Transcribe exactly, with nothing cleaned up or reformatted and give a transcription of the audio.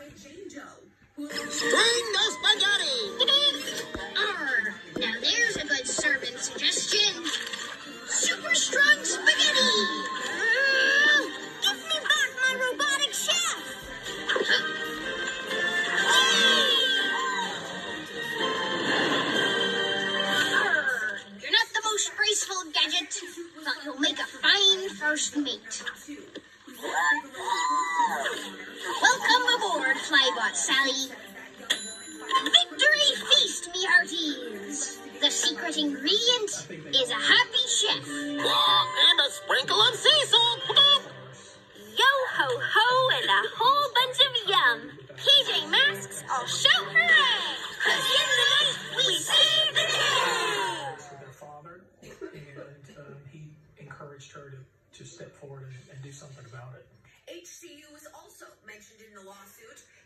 String the spaghetti! Arr, now there's a good serving suggestion. Super strong spaghetti! Uh, give me back my robotic chef! Arr, you're not the most graceful gadget, but you'll make a fine first mate. Welcome aboard, Flybot Sally. Victory feast, me hearties! The secret ingredient is a happy chef. Oh, and a sprinkle of sea salt. Yo-ho-ho and a whole bunch of yum. P J Masks all shout hooray! 'Cause in the night we save the day! For their father, and um, he encouraged her to, to step forward and, and do something about it. H C U was also mentioned in the lawsuit.